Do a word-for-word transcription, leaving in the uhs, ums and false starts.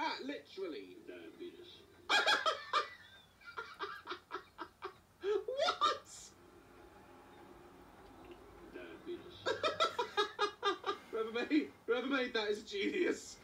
Ah, literally. Diabetes. What? Diabetes. Whoever made, whoever made that is a genius.